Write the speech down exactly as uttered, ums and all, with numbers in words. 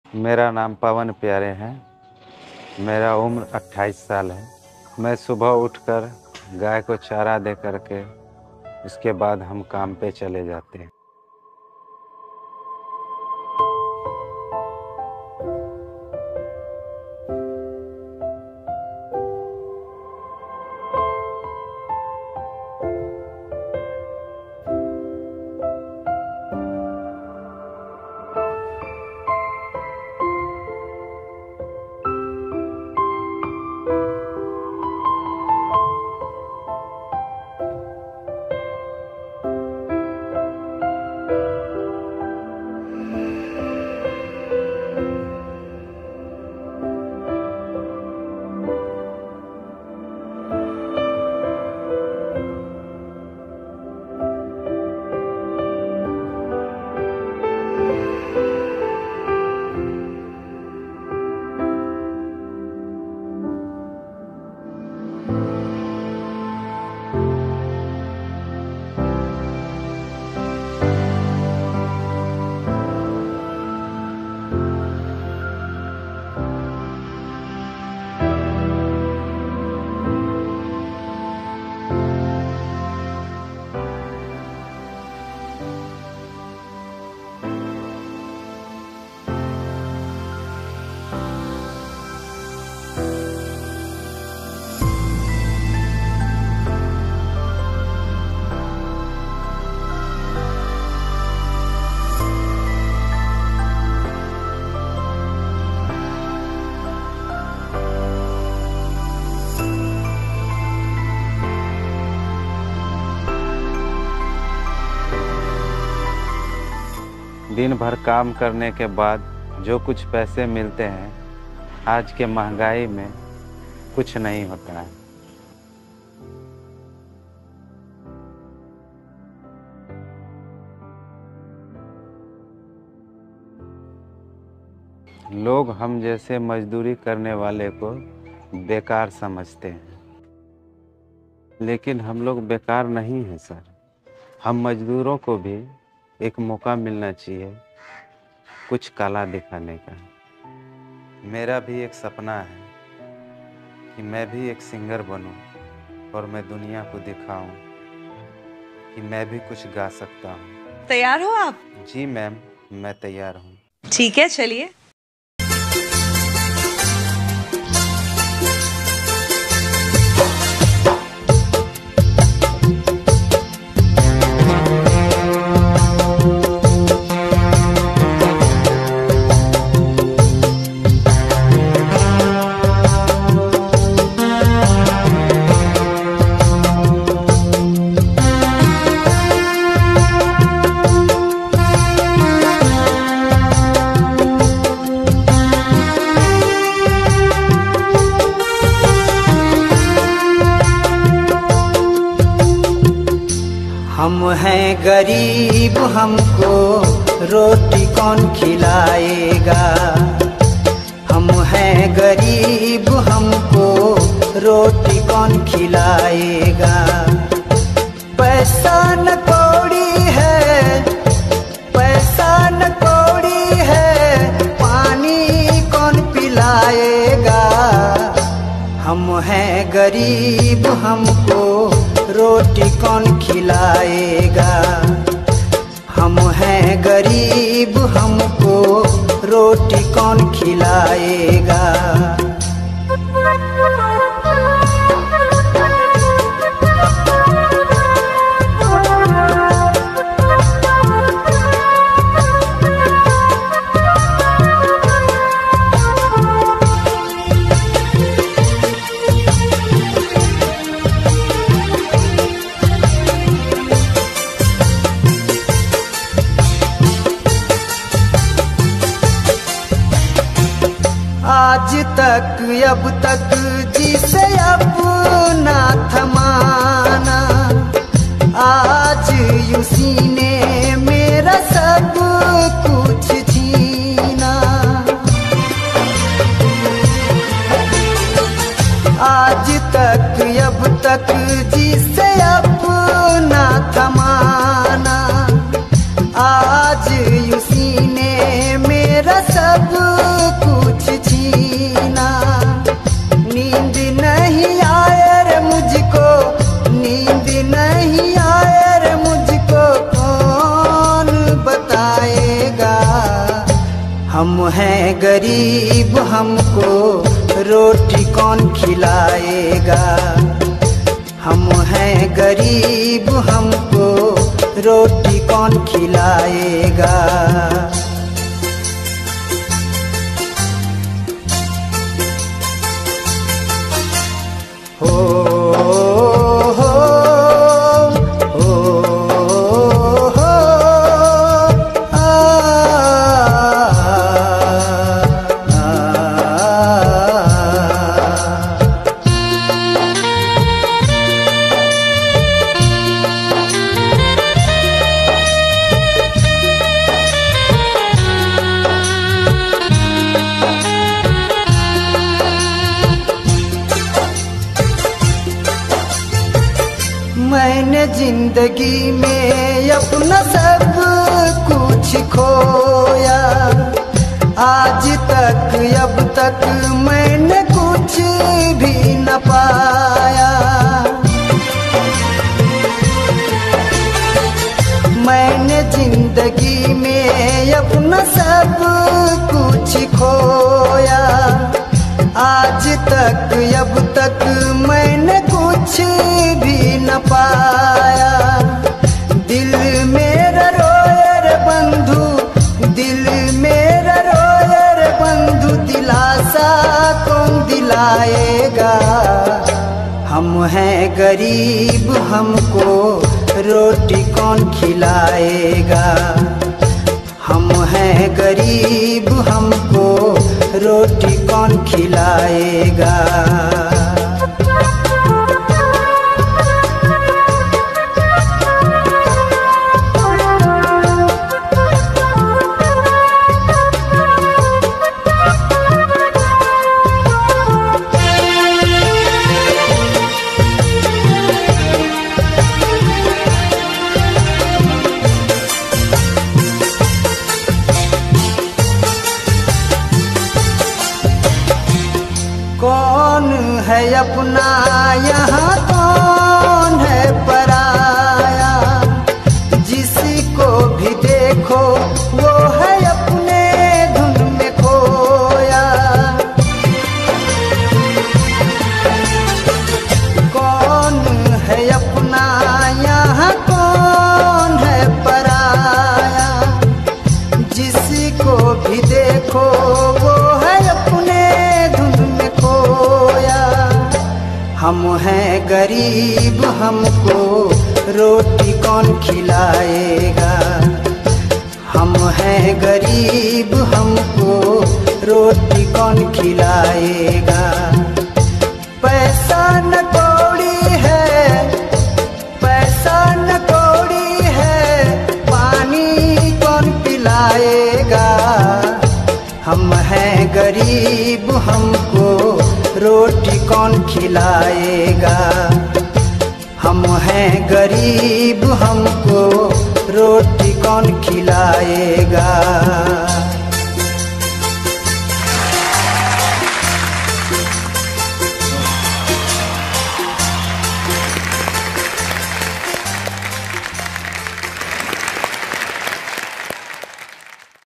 मेरा नाम पवन प्यारे है। मेरा उम्र अट्ठाईस साल है। मैं सुबह उठकर गाय को चारा दे करके उसके बाद हम काम पे चले जाते हैं। दिन भर काम करने के बाद जो कुछ पैसे मिलते हैं, आज के महंगाई में कुछ नहीं होता है। लोग हम जैसे मजदूरी करने वाले को बेकार समझते हैं, लेकिन हम लोग बेकार नहीं हैं सर। हम मजदूरों को भी एक मौका मिलना चाहिए कुछ कला दिखाने का। मेरा भी एक सपना है कि मैं भी एक सिंगर बनूं और मैं दुनिया को दिखाऊं कि मैं भी कुछ गा सकता हूं। तैयार हो आप? जी मैम, मैं तैयार हूं। ठीक है, चलिए। हम हैं गरीब, हमको रोटी कौन खिलाएगा। हम हैं गरीब, हमको रोटी कौन खिलाएगा। पैसा न कौड़ी है, पैसा न कौड़ी है, पानी कौन पिलाएगा। हम हैं गरीब, हमको रोटी कौन खिलाएगा। हम हैं गरीब, हमको रोटी कौन खिलाएगा। आज तक अब तक जिसे अपना थमाना, आज उसी ने मेरा सब कुछ छीना। आज तक अब तक जिसे अपना थमाना, आज उसी ने मेरा सब हम हैं गरीब हमको रोटी कौन खिलाएगा। हम हैं गरीब हमको रोटी कौन खिलाएगा। हो हो हो हो आ, आ, आ, मैंने जिंदगी में अपना सब कुछ खोया। आज तक अब तक मैंने कुछ भी न पाया। मैंने जिंदगी में अपना सब कुछ खोया। आज तक अब तक मैंने कुछ भी न पाया। दिल मेरा रोए रे बंधु, दिल मेरा रोए रे बंधु, दिलासा कौन दिलाएगा। हम हैं गरीब हमको रोटी कौन खिलाएगा। हम हैं गरीब हमको रोटी कौन खिलाएगा। कौन है अपना यहाँ कौन है पराया। जिसको भी देखो वो है अपने धुन में खोया। कौन है अपना यहाँ कौन है पराया। जिसको भी देखो वो है अपने हम हैं गरीब हमको रोटी कौन खिलाएगा। हम हैं गरीब हमको रोटी कौन खिलाएगा। पैसा न कौड़ी है, पैसा न कौड़ी है, पानी कौन पिलाएगा। हम हैं गरीब हमको रोटी कौन खिलाएगा। हम हैं गरीब हमको रोटी कौन खिलाएगा।